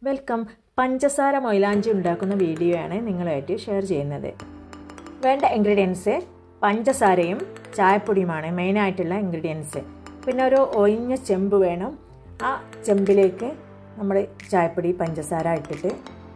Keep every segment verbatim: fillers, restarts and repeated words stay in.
Welcome. പഞ്ചസാര മൊയിലാഞ്ചി ഉണ്ടാക്കുന്ന video ആണ് നിങ്ങളുമായിട്ട് ഷെയർ ചെയ്യുന്നത്. വേണ്ട ഇൻഗ്രീഡിയൻസ് പഞ്ചസാരയും ചായപ്പൊടിയുമാണ് മെയിനായിട്ടുള്ള ഇൻഗ്രീഡിയൻസ്. പിന്നെ ഒരു ഒഴിഞ്ഞ ചെമ്പ് വേണം. ആ ചെമ്പിലേക്ക് നമ്മൾ ചായപ്പൊടി പഞ്ചസാര ഇട്ടിട്ട്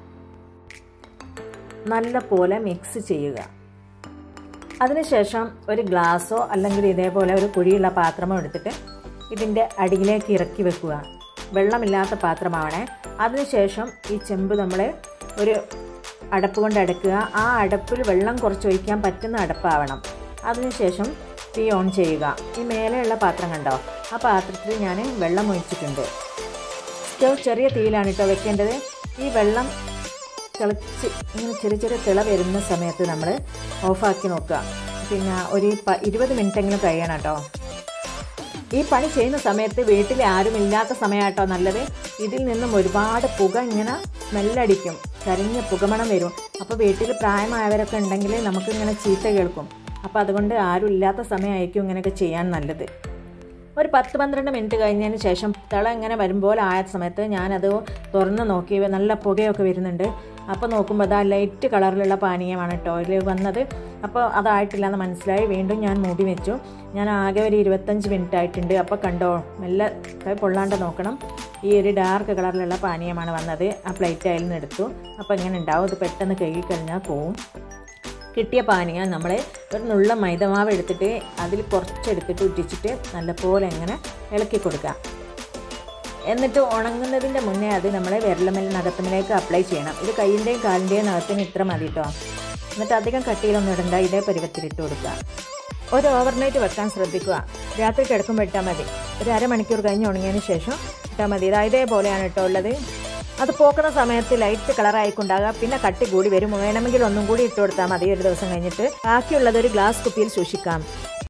നല്ല പോലെ മിക്സ് ചെയ്യുക. അതിനുശേഷം ഒരു ഗ്ലാസ്സോ അല്ലെങ്കിൽ ഇതേപോലെ ഒരു കുഴിയുള്ള പാത്രമോ എടുത്തിട്ട് ഇതിൻ്റെ അടിയിലേക്ക് ഇറക്കി വെക്കുക. വെള്ളമില്ലാത്ത പാത്രമാവണേ. അതിനുശേഷം ഈ ചെമ്പ് നമ്മൾ ഒരു അടപ്പ് കൊണ്ട് അടക്കുക. ആ അടപ്പിൽ വെള്ളം കുറച്ച് ഒഴിക്കാൻ പറ്റുന്ന അടപ്പാവണം. അതിനുശേഷം തീ ഓൺ ചെയ്യുക. ഈ മേലെയുള്ള പാത്രം കണ്ടോ, ആ പാത്രത്തിൽ ഞാൻ വെള്ളം ഒഴിച്ചിട്ടുണ്ട്. സ്റ്റവ് ചെറിയ തീയിലാണ് കേട്ടോ വെക്കേണ്ടത്. ഈ വെള്ളം തിളച്ച് ഇങ്ങനെ ചെറിയ ചെറിയ തിള വരുന്ന സമയത്ത് നമ്മൾ ഓഫാക്കി നോക്കുക. പിന്നെ ഒരു പ ഇരുപത് മിനിറ്റെങ്കിലും കഴിയണം കേട്ടോ. ഈ പണി ചെയ്യുന്ന സമയത്ത് വീട്ടിൽ ആരുമില്ലാത്ത സമയമാട്ടോ നല്ലത്. ഇതിൽ നിന്നും ഒരുപാട് പുക ഇങ്ങനെ സ്മെല്ലടിക്കും, കരിഞ്ഞ പുകമണം വരും. അപ്പോൾ വീട്ടിൽ പ്രായമായവരൊക്കെ ഉണ്ടെങ്കിൽ നമുക്കിങ്ങനെ ചീത്ത കേൾക്കും. അപ്പോൾ അതുകൊണ്ട് ആരും ഇല്ലാത്ത സമയമായിരിക്കും ഇങ്ങനെയൊക്കെ ചെയ്യാൻ നല്ലത്. ഒരു പത്ത് പന്ത്രണ്ട് മിനിറ്റ് കഴിഞ്ഞതിന് ശേഷം തിള ഇങ്ങനെ വരുമ്പോൾ ആയ സമയത്ത് ഞാനത് തുറന്ന് നോക്കി. നല്ല പുകയൊക്കെ വരുന്നുണ്ട്. അപ്പോൾ നോക്കുമ്പോൾ അതാ ലൈറ്റ് കളറിലുള്ള പാനീയമാണ് കേട്ടോ ഇതിൽ വന്നത്. അപ്പോൾ അതായിട്ടില്ല എന്ന് മനസ്സിലായി. വീണ്ടും ഞാൻ മൂടി വെച്ചു. ഞാൻ ആകെ ഒരു ഇരുപത്തഞ്ച് മിനിറ്റ് ആയിട്ടുണ്ട്. അപ്പോൾ കണ്ടോ, മെല്ലെ കൈ പൊള്ളാണ്ട് നോക്കണം. ഈ ഒരു ഡാർക്ക് കളറിലുള്ള പാനീയമാണ് വന്നത്. ആ പ്ലേറ്റ് അതിൽ നിന്ന് എടുത്തു. അപ്പോൾ ഇങ്ങനെ ഉണ്ടാവും. ഇത് പെട്ടെന്ന് കഴുകിക്കഴിഞ്ഞാൽ പോവും. കിട്ടിയ പാനീയം നമ്മൾ ഒരു നുള്ള മൈദമാവ് എടുത്തിട്ട് അതിൽ കുറച്ചെടുത്തിട്ട് ഉറ്റിച്ചിട്ട് നല്ലപോലെ ഇങ്ങനെ ഇളക്കി കൊടുക്കുക. എന്നിട്ട് ഉണങ്ങുന്നതിൻ്റെ മുന്നേ അത് നമ്മൾ വിരലമ്മൽ നഖത്തിലേക്ക് അപ്ലൈ ചെയ്യണം. ഇത് കൈയിൻ്റെയും കാലിൻ്റെയും നഖത്തിന് ഇത്ര മതി കേട്ടോ. എന്നിട്ട് അധികം കട്ടിയിലൊന്നും ഇടണ്ട. ഇതേ പരുവത്തിലിട്ട് കൊടുക്കുക. ഒരു ഓവർനൈറ്റ് വെക്കാൻ ശ്രദ്ധിക്കുക. രാത്രി കിടക്കുമ്പോൾ ഇട്ടാൽ മതി. ഒരു അരമണിക്കൂർ കഴിഞ്ഞ് ഉണങ്ങിയതിന് ശേഷം ഇട്ടാൽ മതി. ഇതാ ഇതേപോലെയാണ് കേട്ടോ ഉള്ളത്. അത് പോക്കുന്ന സമയത്ത് ലൈറ്റ് കളറായിക്കൊണ്ടാകുക. പിന്നെ കട്ടി കൂടി വരും. വേണമെങ്കിൽ ഒന്നും കൂടി ഇട്ട് കൊടുത്താൽ മതി ഒരു ദിവസം കഴിഞ്ഞിട്ട്. ബാക്കിയുള്ളത് ഒരു ഗ്ലാസ് കുപ്പിയിൽ സൂക്ഷിക്കാം.